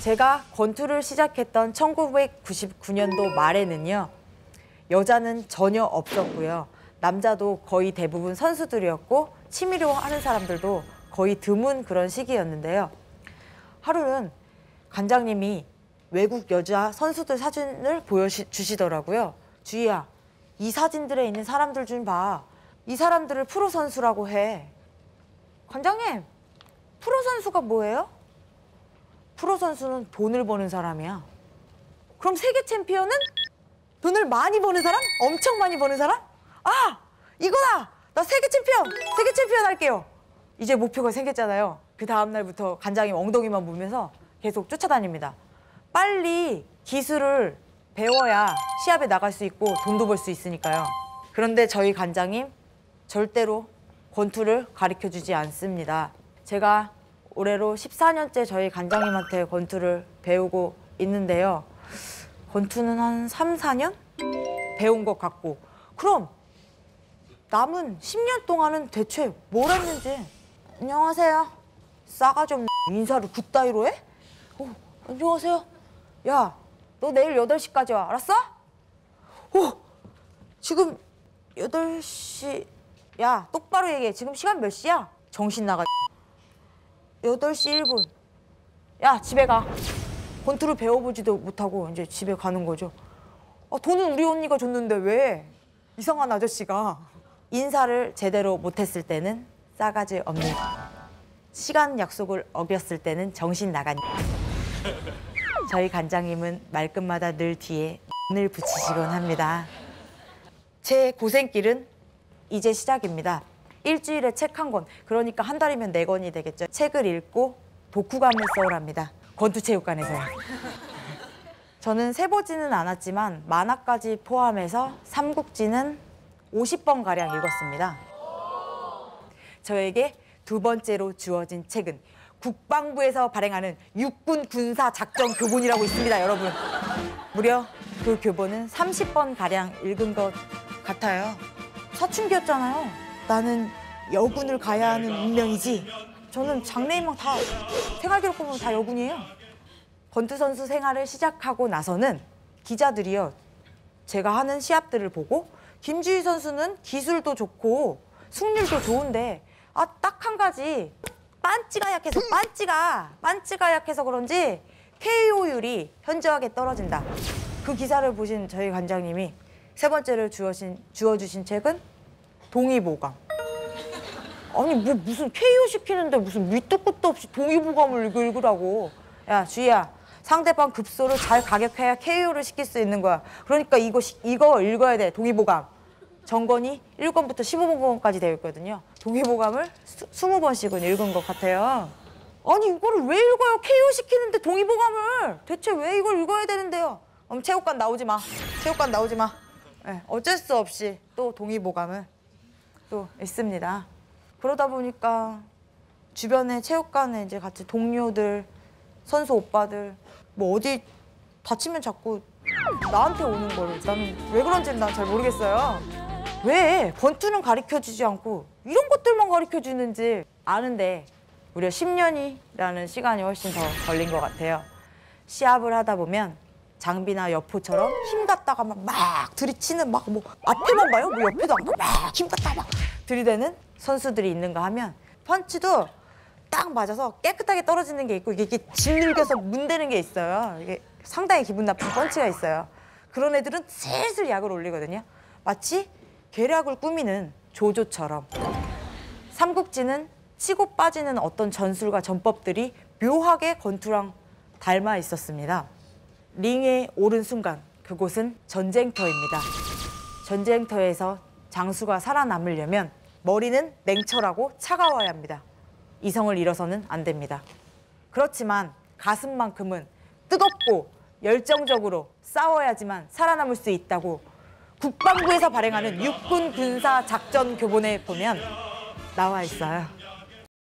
제가 권투를 시작했던 1999년도 말에는요. 여자는 전혀 없었고요. 남자도 거의 대부분 선수들이었고 취미로 하는 사람들도 거의 드문 그런 시기였는데요. 하루는 관장님이 외국 여자 선수들 사진을 보여주시더라고요. 주희야, 이 사진들에 있는 사람들 좀 봐. 이 사람들을 프로 선수라고 해. 관장님, 프로 선수가 뭐예요? 프로 선수는 돈을 버는 사람이야. 그럼 세계 챔피언은? 돈을 많이 버는 사람? 엄청 많이 버는 사람? 아! 이거다! 나 세계 챔피언 할게요. 이제 목표가 생겼잖아요. 그 다음 날부터 관장님 엉덩이만 보면서 계속 쫓아다닙니다. 빨리 기술을 배워야 시합에 나갈 수 있고 돈도 벌 수 있으니까요. 그런데 저희 관장님 절대로 권투를 가르쳐주지 않습니다. 제가 올해로 14년째 저희 관장님한테 권투를 배우고 있는데요. 권투는 한 3, 4년 배운 것 같고, 그럼 남은 10년 동안은 대체 뭘 했는지. 안녕하세요. 싸가지 없는 인사를 굿따위로 해? 안녕하세요. 야, 너 내일 8시까지 와. 알았어? 지금 8시... 야, 똑바로 얘기해. 지금 시간 몇 시야? 정신 나가. 8시 1분. 야, 집에 가. 권투를 배워보지도 못하고 이제 집에 가는 거죠. 돈은 우리 언니가 줬는데 왜? 이상한 아저씨가. 인사를 제대로 못했을 때는 싸가지 없는, 시간 약속을 어겼을 때는 정신 나간. 저희 관장님은 말끝마다 늘 뒤에 을 붙이시곤 합니다. 제 고생길은 이제 시작입니다. 일주일에 책 한 권, 그러니까 한 달이면 4권이 되겠죠. 책을 읽고 독후감을 써오랍니다. 권투체육관에서요. 저는 세보지는 않았지만 만화까지 포함해서 삼국지는 50번가량 읽었습니다. 저에게 두 번째로 주어진 책은 국방부에서 발행하는 육군 군사 작전 교본이라고 있습니다, 여러분. 무려 그 교본은 30번가량 읽은 것 같아요. 사춘기였잖아요. 나는 여군을 가야 하는 운명이지. 저는 장래희망 다, 생활기록 보면 다 여군이에요. 권투 선수 생활을 시작하고 나서는 기자들이요, 제가 하는 시합들을 보고 김주희 선수는 기술도 좋고 승률도 좋은데 딱 한 가지 빤찌가 약해서 그런지 KO율이 현저하게 떨어진다. 그 기사를 보신 저희 관장님이 세 번째로 주어주신 책은 동의보감. 아니 뭐 무슨 KO 시키는데 무슨 밑도 끝도 없이 동의보감을 읽으라고. 야, 주희야, 상대방 급소를 잘 가격해야 KO를 시킬 수 있는 거야. 그러니까 이거 읽어야 돼, 동의보감. 정권이 1권부터 15권까지 되어 있거든요. 동의보감을 20번씩은 읽은 것 같아요. 아니 이거를 왜 읽어요? KO 시키는데 동의보감을. 대체 왜 이걸 읽어야 되는데요? 체육관 나오지 마. 네, 어쩔 수 없이 또 동의보감을 또 읽습니다. 그러다 보니까 주변에 체육관에 이제 같이 동료들, 선수 오빠들 뭐 어디 다치면 자꾸 나한테 오는 거를 나는 왜 그런지는 난 잘 모르겠어요. 왜 권투는 가르쳐주지 않고 이런 것들만 가르쳐주는지 아는데 무려 10년이라는 시간이 훨씬 더 걸린 것 같아요. 시합을 하다 보면 장비나 여포처럼 힘 갖다가 막 들이치는 뭐 앞에만 봐요? 뭐 옆에도 안 가. 막 힘 갖다가 막 들이대는 선수들이 있는가 하면 펀치도 딱 맞아서 깨끗하게 떨어지는 게 있고 이게 짓눌겨서 문대는 게 있어요. 이게 상당히 기분 나쁜 펀치가 있어요. 그런 애들은 슬슬 약을 올리거든요. 마치 계략을 꾸미는 조조처럼. 삼국지는 치고 빠지는 어떤 전술과 전법들이 묘하게 권투랑 닮아 있었습니다. 링에 오른 순간 그곳은 전쟁터입니다. 전쟁터에서 장수가 살아남으려면 머리는 냉철하고 차가워야 합니다. 이성을 잃어서는 안 됩니다. 그렇지만 가슴만큼은 뜨겁고 열정적으로 싸워야지만 살아남을 수 있다고 국방부에서 발행하는 육군 군사 작전 교본에 보면 나와 있어요.